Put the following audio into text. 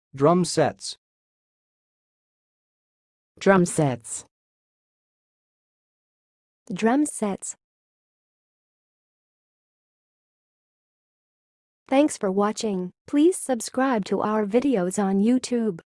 Drum sets. Drum sets. Drum sets. Thanks for watching. Please subscribe to our videos on YouTube.